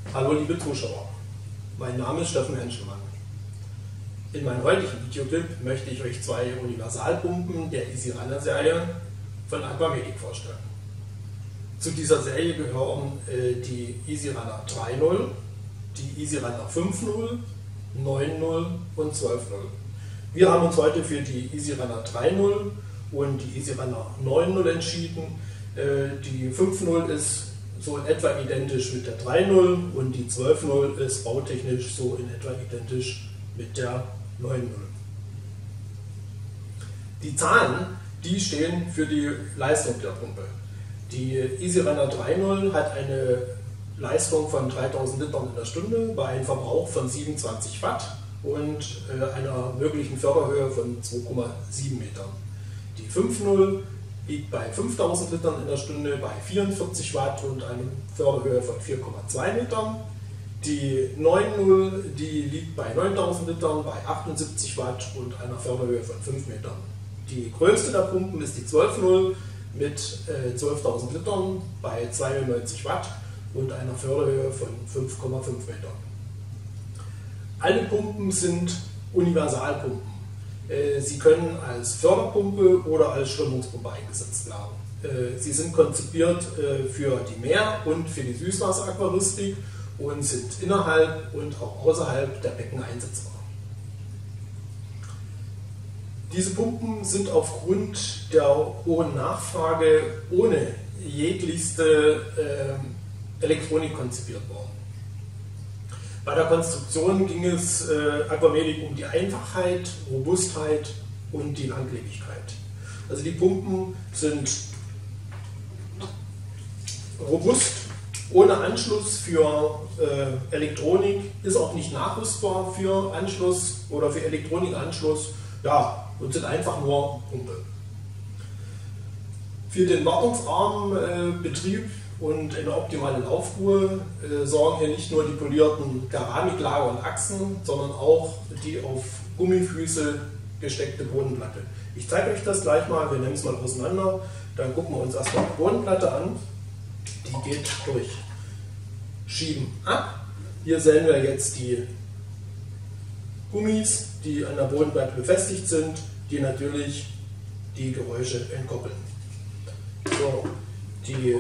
Hallo liebe Zuschauer, mein Name ist Steffen Henschelmann. In meinem heutigen Videoclip möchte ich euch zwei Universalpumpen der EasyRunner-Serie von Aquamedic vorstellen. Zu dieser Serie gehören die EasyRunner 3.0, die EasyRunner 5.0, 9.0 und 12.0. Wir haben uns heute für die EasyRunner 3.0 und die EasyRunner 9.0 entschieden. Die 5.0 ist so in etwa identisch mit der 3.0 und die 12.0 ist bautechnisch so in etwa identisch mit der 9.0. Die Zahlen, die stehen für die Leistung der Pumpe. Die EasyRunner 3.0 hat eine Leistung von 3000 Litern in der Stunde bei einem Verbrauch von 27 Watt und einer möglichen Förderhöhe von 2,7 Metern. Die 5.0 liegt bei 5000 Litern in der Stunde bei 44 Watt und einer Förderhöhe von 4,2 Metern. Die 9.0 die liegt bei 9000 Litern bei 78 Watt und einer Förderhöhe von 5 Metern. Die größte der Pumpen ist die 12.0 mit 12.000 Litern bei 92 Watt und einer Förderhöhe von 5,5 Metern. Alle Pumpen sind Universalpumpen. Sie können als Förderpumpe oder als Strömungspumpe eingesetzt werden. Sie sind konzipiert für die Meer- und für die Süßwasseraquaristik und sind innerhalb und auch außerhalb der Becken einsetzbar. Diese Pumpen sind aufgrund der hohen Nachfrage ohne jeglichste Elektronik konzipiert worden. Bei der Konstruktion ging es Aquamedic um die Einfachheit, Robustheit und die Langlebigkeit. Also die Pumpen sind robust, ohne Anschluss für Elektronik, ist auch nicht nachrüstbar für Anschluss oder für Elektronikanschluss, ja, und sind einfach nur Pumpe. Für den wartungsarmen Betrieb und eine optimale Laufruhe sorgen hier nicht nur die polierten Keramiklager und Achsen, sondern auch die auf Gummifüße gesteckte Bodenplatte. Ich zeige euch das gleich mal, wir nehmen es mal auseinander, dann gucken wir uns erstmal die Bodenplatte an. Die geht durch Schieben ab. Hier sehen wir jetzt die Gummis, die an der Bodenplatte befestigt sind, die natürlich die Geräusche entkoppeln. So, die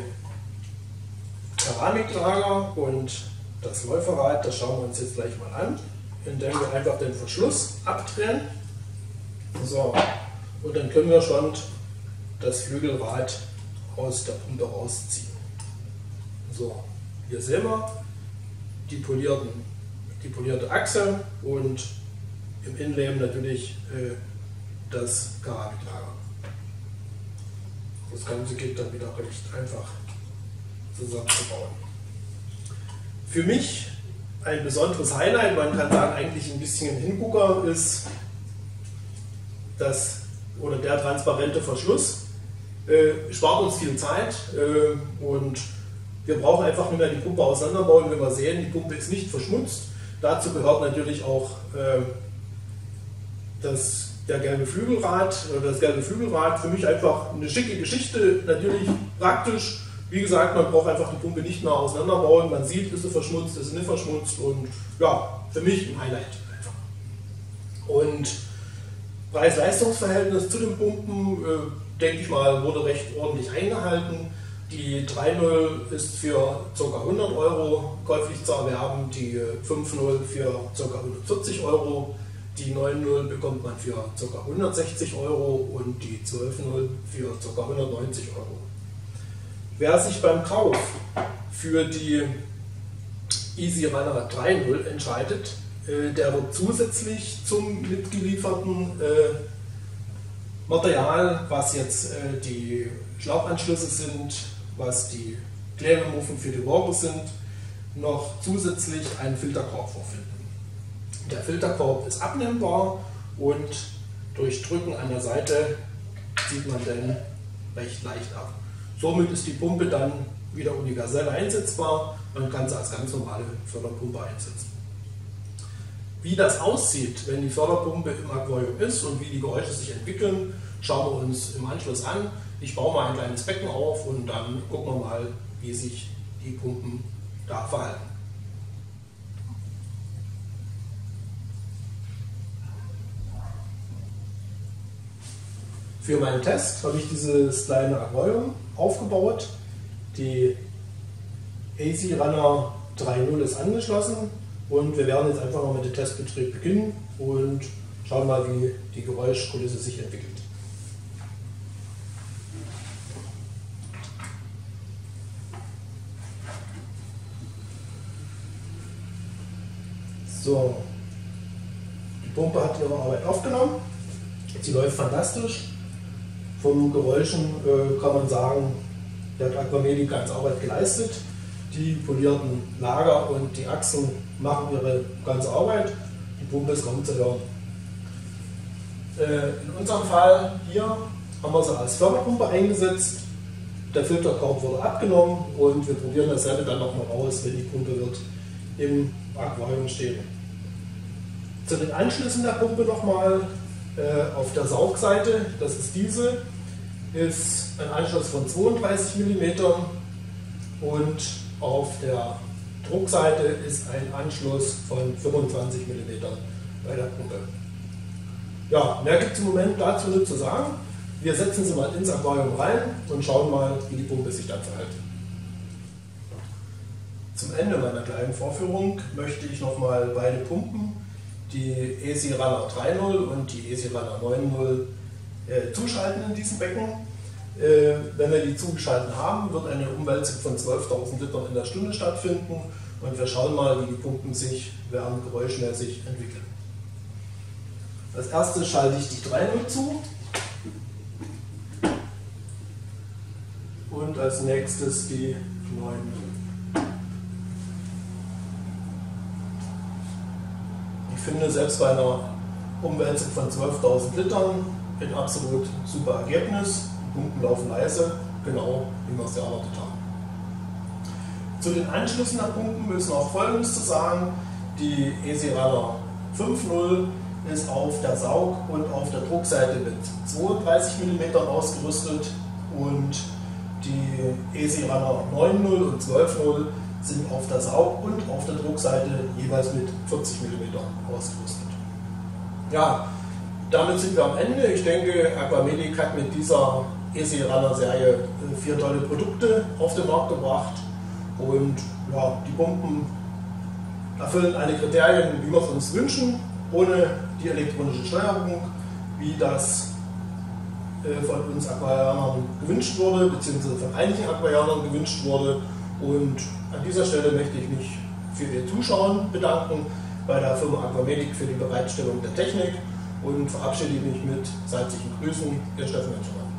Keramiklager und das Läuferrad, das schauen wir uns jetzt gleich mal an, indem wir einfach den Verschluss abdrehen. So, und dann können wir schon das Flügelrad aus der Pumpe rausziehen. So, hier sehen wir die polierte Achse und im Innenleben natürlich das Keramiklager. Das Ganze geht dann wieder recht einfach zusammenzubauen. Für mich ein besonderes Highlight, man kann sagen eigentlich ein bisschen ein Hingucker, ist der transparente Verschluss. Spart uns viel Zeit und wir brauchen einfach nur mehr die Pumpe auseinanderbauen, wenn wir sehen, die Pumpe ist nicht verschmutzt. Dazu gehört natürlich auch das gelbe Flügelrad. Für mich einfach eine schicke Geschichte, natürlich praktisch. Wie gesagt, man braucht einfach die Pumpe nicht mehr auseinanderbauen. Man sieht, ist sie verschmutzt, ist sie nicht verschmutzt und ja, für mich ein Highlight einfach. Und Preis-Leistungs-Verhältnis zu den Pumpen, denke ich mal, wurde recht ordentlich eingehalten. Die 3.0 ist für ca. 100 Euro käuflich zu erwerben, die 5.0 für ca. 140 Euro, die 9.0 bekommt man für ca. 160 Euro und die 12.0 für ca. 190 Euro. Wer sich beim Kauf für die EasyRunner 3.0 entscheidet, der wird zusätzlich zum mitgelieferten Material, was jetzt die Schlauchanschlüsse sind, was die Klebemuffen für die Rohre sind, noch zusätzlich einen Filterkorb vorfinden. Der Filterkorb ist abnehmbar und durch Drücken an der Seite zieht man den recht leicht ab. Somit ist die Pumpe dann wieder universell einsetzbar, man kann sie als ganz normale Förderpumpe einsetzen. Wie das aussieht, wenn die Förderpumpe im Aquarium ist und wie die Geräusche sich entwickeln, schauen wir uns im Anschluss an. Ich baue mal ein kleines Becken auf und dann gucken wir mal, wie sich die Pumpen da verhalten. Für meinen Test habe ich dieses kleine Aquarium aufgebaut. Die AC Runner 3.0 ist angeschlossen und wir werden jetzt einfach mal mit dem Testbetrieb beginnen und schauen mal, wie die Geräuschkulisse sich entwickelt. So, die Pumpe hat ihre Arbeit aufgenommen. Sie läuft fantastisch. Vom Geräuschen kann man sagen, der hat Aquamedic ganz Arbeit geleistet. Die polierten Lager und die Achsen machen ihre ganze Arbeit. Die Pumpe ist kaum zu hören. In unserem Fall hier haben wir sie als Förderpumpe eingesetzt. Der Filterkorb wurde abgenommen und wir probieren dasselbe dann nochmal aus, wenn die Pumpe wird im Aquarium stehen. Zu den Anschlüssen der Pumpe nochmal. Auf der Saugseite, das ist diese, ist ein Anschluss von 32 mm und auf der Druckseite ist ein Anschluss von 25 mm bei der Pumpe. Ja, mehr gibt es im Moment dazu nicht zu sagen. Wir setzen sie mal ins Aquarium rein und schauen mal, wie die Pumpe sich dann verhält. Zum Ende meiner kleinen Vorführung möchte ich nochmal beide Pumpen, die AC Runner 3.0 und die AC Runner 9.0 zuschalten in diesem Becken. Wenn wir die zugeschaltet haben, wird eine Umwälzung von 12.000 Litern in der Stunde stattfinden und wir schauen mal, wie die Pumpen sich während geräuschmäßig entwickeln. Als erstes schalte ich die 3.0 zu und als nächstes die 9.0. Ich finde, selbst bei einer Umwälzung von 12.000 Litern ein absolut super Ergebnis. Die Pumpen laufen leise, genau wie wir es erwartet haben. Zu den Anschlüssen der Pumpen ist noch Folgendes zu sagen. Die AC Runner 5.0 ist auf der Saug- und auf der Druckseite mit 32 mm ausgerüstet und die AC Runner 9.0 und 12.0 sind auf der Saug- und auf der Druckseite jeweils mit 40 mm ausgerüstet. Ja, damit sind wir am Ende. Ich denke, Aquamedic hat mit dieser AC Runner Serie 4 tolle Produkte auf den Markt gebracht und ja, die Pumpen erfüllen alle Kriterien, wie wir es uns wünschen, ohne die elektronische Steuerung, wie das von uns Aquarianern gewünscht wurde, beziehungsweise von einigen Aquarianern gewünscht wurde. Und an dieser Stelle möchte ich mich für Ihr Zuschauen bedanken bei der Firma Aquamedic für die Bereitstellung der Technik und verabschiede mich mit herzlichen Grüßen, Ihr Steffen Menschemann.